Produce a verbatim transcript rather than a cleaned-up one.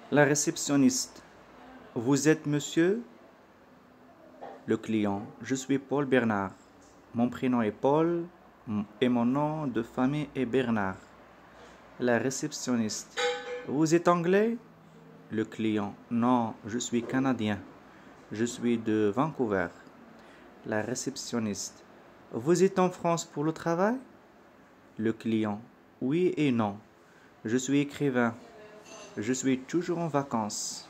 La réceptionniste. Vous êtes monsieur? Le client. Je suis Paul Bernard. Mon prénom est Paul et mon nom de famille est Bernard. La réceptionniste. Vous êtes anglais? Le client. Non, je suis canadien. Je suis de Vancouver. La réceptionniste. Vous êtes en France pour le travail? Le client. Oui et non. Je suis écrivain. Je suis toujours en vacances.